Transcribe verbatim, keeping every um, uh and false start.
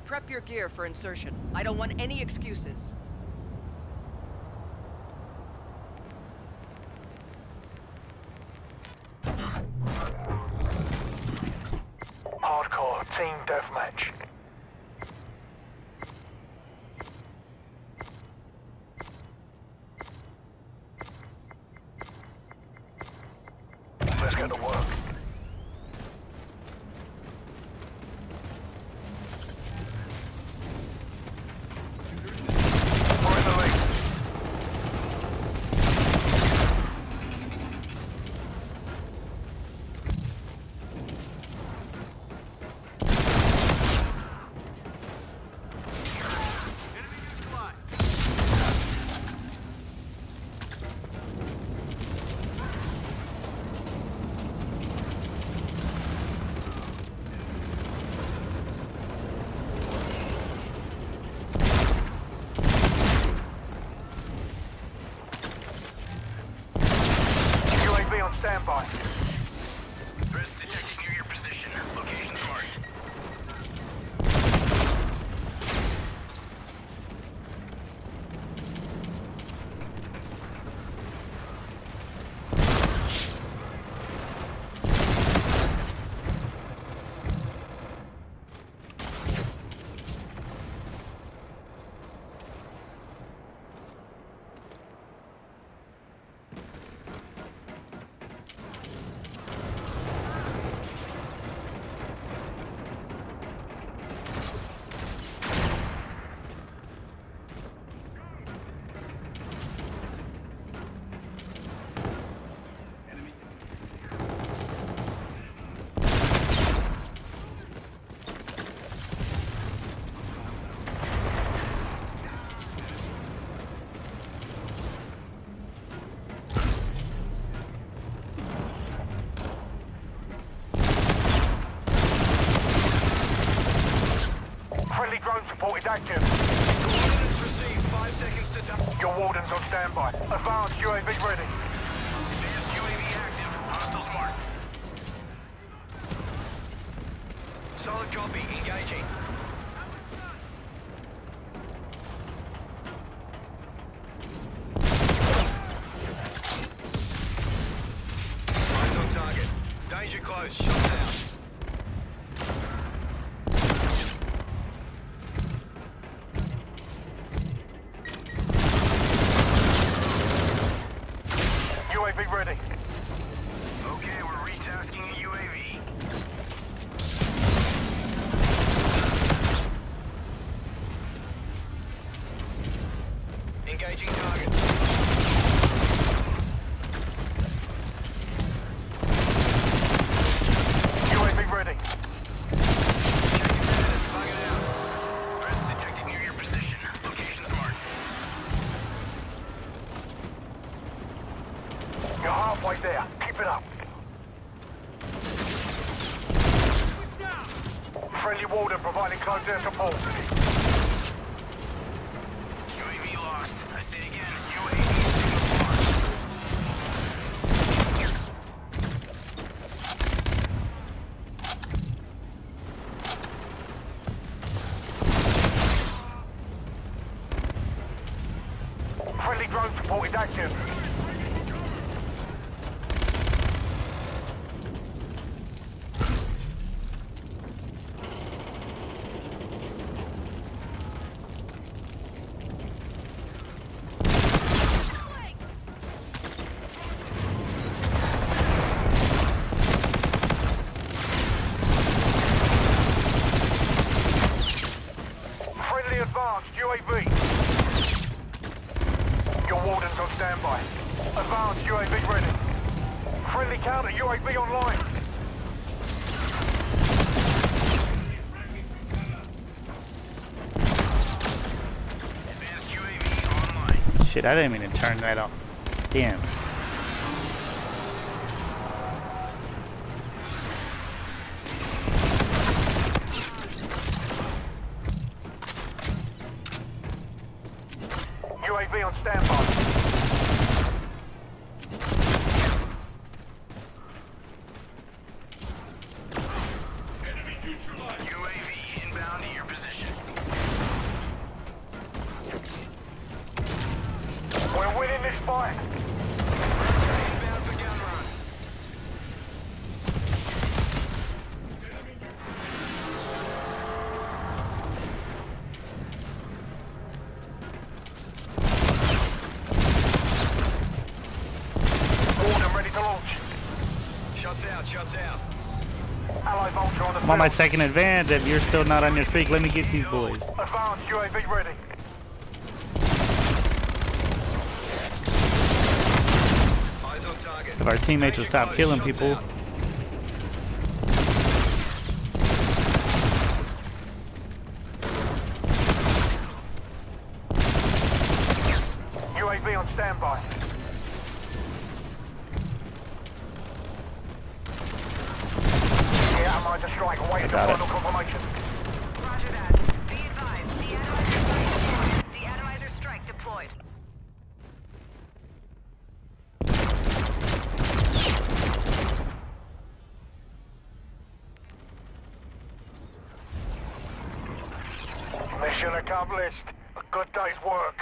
Prep your gear for insertion. I don't want any excuses. Hardcore team deathmatch. Let's get to work. We're in the lead. U A V on standby. Threats detected near your position. Location's marked. Friendly drone support is active. Coordinates received. Five seconds to touch. Your warden's on standby. Advanced U A V ready. Advanced U A V active. Hostiles marked. Solid copy. Engaging. Eyes on target. Danger close. Shot down. U A V ready. Okay, we're retasking a U A V. Engaging target. U A V ready. Checking minutes. Bug it out. Threats detected near your position. Location's marked. You're halfway there. Keep it up. Friendly warden providing close air support. U A V lost. I say again, U A V signal lost. Friendly drone support is active. Friendly advanced U A V. Your warden's on standby. Advanced U A V ready. Friendly counter U A V online. Advanced U A V online. Shit, I didn't mean to turn that off. Damn. U A V on standby. U A V inbound to your position. Shots out, shots out. Allied Vulture on the I'm on my field. second advance. If you're still not on your streak, let me get these boys. Advanced U A V ready. Eyes on target. If our teammates will stop killing Shots people. out. U A V on standby. Yeah, I'm to strike. Awaiting the Got it. final confirmation. Roger that. Be advised, de-atomizer strike deployed. De-atomizer strike deployed. Mission accomplished. A good day's work.